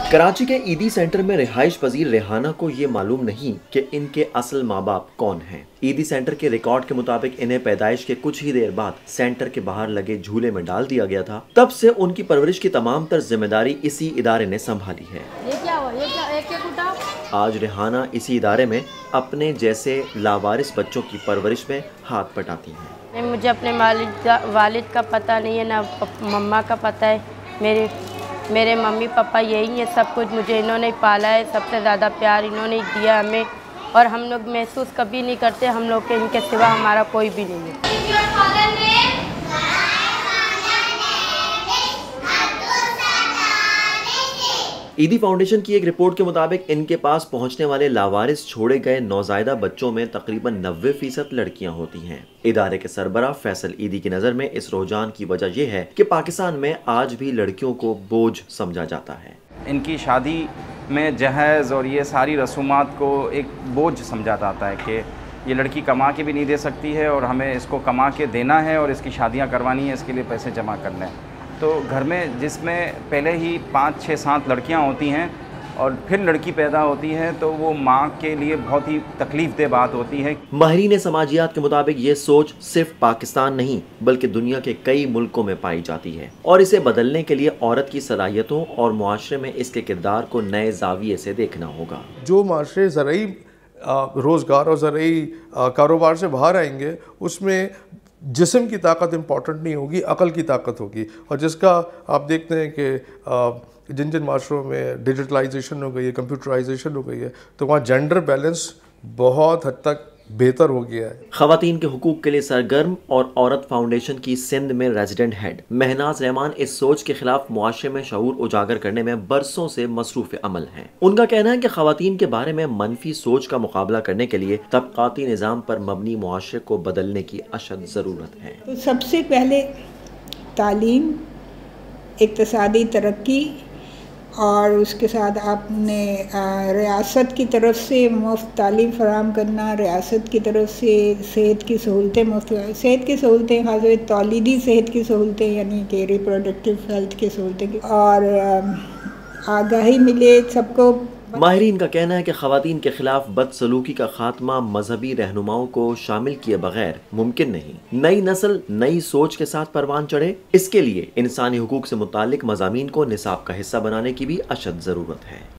कराची के ईदी सेंटर में रिहाइश पजीर रेहाना को ये मालूम नहीं कि इनके असल माँ बाप कौन हैं। ईदी सेंटर के रिकॉर्ड के मुताबिक इन्हें पैदाइश के कुछ ही देर बाद सेंटर के बाहर लगे झूले में डाल दिया गया था। तब से उनकी परवरिश की तमाम तर जिम्मेदारी इसी इदारे ने संभाली है। आज रेहाना इसी इदारे में अपने जैसे लावारिस बच्चों की परवरिश में हाथ बटाती हैं। मुझे अपने वालिद का पता नहीं है, ना मम्मा का पता है। मेरे मम्मी पापा यही है, सब कुछ मुझे इन्होंने पाला है, सबसे ज़्यादा प्यार इन्होंने दिया हमें, और हम लोग महसूस कभी नहीं करते हम लोग के इनके सिवा हमारा कोई भी नहीं है। ईदी फाउंडेशन की एक रिपोर्ट के मुताबिक इनके पास पहुंचने वाले लावारिस छोड़े गए नौजायदा बच्चों में तकरीबन 90% लड़कियां होती हैं। इदारे के सरबराह फैसल ईदी की नज़र में इस रुझान की वजह यह है कि पाकिस्तान में आज भी लड़कियों को बोझ समझा जाता है। इनकी शादी में जहेज़ और ये सारी रसूमात को एक बोझ समझा जाता है कि ये लड़की कमा के भी नहीं दे सकती है और हमें इसको कमा के देना है और इसकी शादियाँ करवानी है, इसके लिए पैसे जमा करने हैं। तो घर में जिसमें पहले ही 5, 6, 7 लड़कियां होती हैं और फिर लड़की पैदा होती है तो वो माँ के लिए बहुत ही तकलीफ़देह बात होती है। माहिरीन समाजियात के मुताबिक ये सोच सिर्फ पाकिस्तान नहीं बल्कि दुनिया के कई मुल्कों में पाई जाती है और इसे बदलने के लिए औरत की सलाहियतों और मुआशरे में इसके किरदार को नए जाविये से देखना होगा। जो माशरे ज़रूरी रोज़गार और ज़रूरी कारोबार से बाहर आएंगे उसमें जिस्म की ताकत इम्पॉर्टेंट नहीं होगी, अकल की ताकत होगी। और जिसका आप देखते हैं कि जिन जिन माशरों में डिजिटलाइजेशन हो गई है, कंप्यूटराइजेशन हो गई है, तो वहाँ जेंडर बैलेंस बहुत हद तक बेहतर हो गया है। खवातीन के हुकूक के लिए सरगर्म और औरत फाउंडेशन की सिंध में रेजिडेंट हेड महनाज रहमान इस सोच के खिलाफ मुआशरे में शऊर उजागर करने में बरसों से मसरूफ अमल हैं। उनका कहना है कि खवातीन के बारे में मनफी सोच का मुकाबला करने के लिए तबकाती निज़ाम पर मबनी मुआशरे को बदलने की अशद ज़रूरत है। तो सबसे पहले तालीम, इक्तिसादी तरक्की और उसके साथ आपने रियासत की तरफ से मुफ्त तालीम फराहम करना, रियासत की तरफ से सेहत की सहूलतें मुफ्त, सेहत की सहूलतें खासतौर पर तौलीदी सेहत की सहूलतें यानी कि रिप्रोडक्टिव हेल्थ की सहूलतें, और आगाही मिले सबको। माहिरीन का कहना है कि खवातीन के खिलाफ बदसलूकी का खात्मा मजहबी रहनुमाओं को शामिल किए बगैर मुमकिन नहीं। नई नस्ल नई सोच के साथ परवान चढ़े, इसके लिए इंसानी हुकूक से मुताल्लिक मज़ामीन को निसाब का हिस्सा बनाने की भी अशद ज़रूरत है।